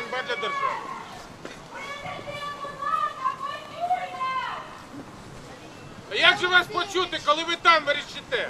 ганьба для держави. А як же вас почути, коли ви там верещите?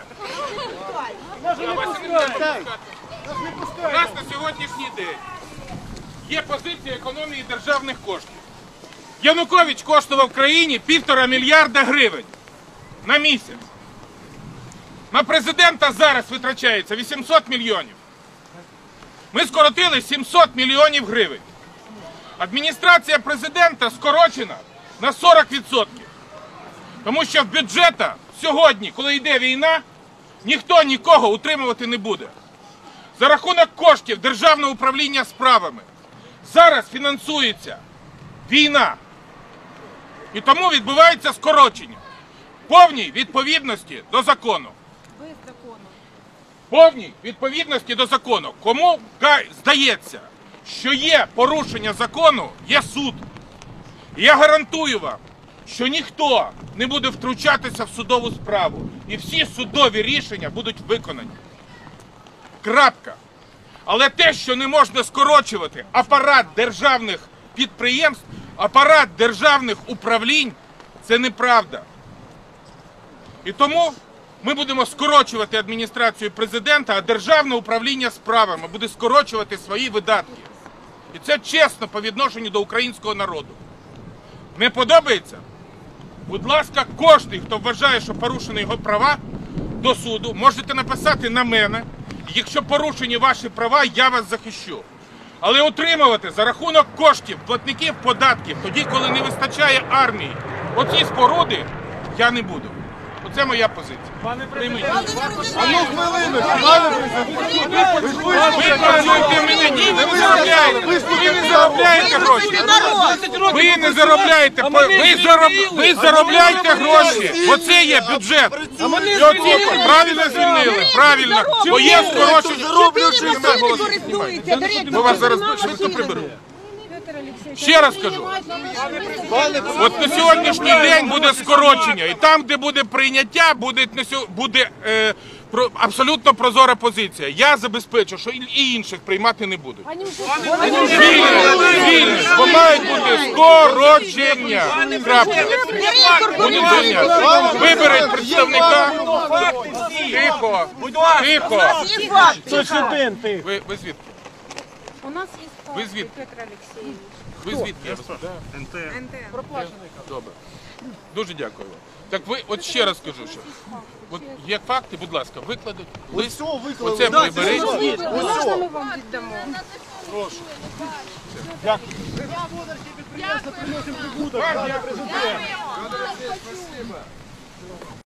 У нас на сьогоднішній день є позиція економії державних коштів. Янукович коштував країні 1,5 мільярда гривень на місяць. На президента зараз витрачається 800 мільйонів. Ми скоротили 700 мільйонів гривень. Адміністрація президента скорочена на 40%. Тому що в бюджеті сьогодні, коли йде війна, ніхто нікого утримувати не буде. За рахунок коштів Державного управління справами зараз фінансується війна. І тому відбувається скорочення. В повній відповідності до закону. Повній відповідності до закону. Кому здається, що є порушення закону, є суд. І я гарантую вам, що ніхто не буде втручатися в судову справу. І всі судові рішення будуть виконані. Крапка. Але те, що не можна скорочувати апарат державних підприємств, апарат державних управлінь, це неправда. І тому ми будемо скорочувати адміністрацію президента, а Державне управління справами буде скорочувати свої видатки. І це чесно по відношенню до українського народу. Не подобається? Будь ласка, кожен, хто вважає, що порушені його права, до суду, можете написати на мене. Якщо порушені ваші права, я вас захищу. Але утримувати за рахунок коштів платників податків, тоді, коли не вистачає армії, оці споруди, я не буду. Оце моя позиція. Пане президент, А ну хвилиночку, пане президент. Ви працюєте в мене, ні, ви не заробляєте. Ви не заробляєте гроші. Ви не заробляєте. Ви заробляєте гроші. Оце є бюджет. І оці правильно звільнили. Правильно. Бо є скорочення. Ми вас зараз швидко приберемо. Ще раз кажу. От на сьогоднішній день буде скорочення. І там, де буде прийняття, буде абсолютно прозора позиція. Я забезпечу, що і інших приймати не будуть. Вільні, бо мають бути скорочення. Крапка. Будуть звільняти. Виберіть представника. Тихо. Тихо. Ви звідки? У нас є Ви факти, звідки? Петр Олексійович. Ви звідки? Я вас питаю? Добре. Дуже дякую вам. Так ви, от ще раз кажу, що от є факти, будь ласка, викладуть. Ось все виклали. Оце приберіть. Можна ми вам віддамо? Прошу. Вам дякую.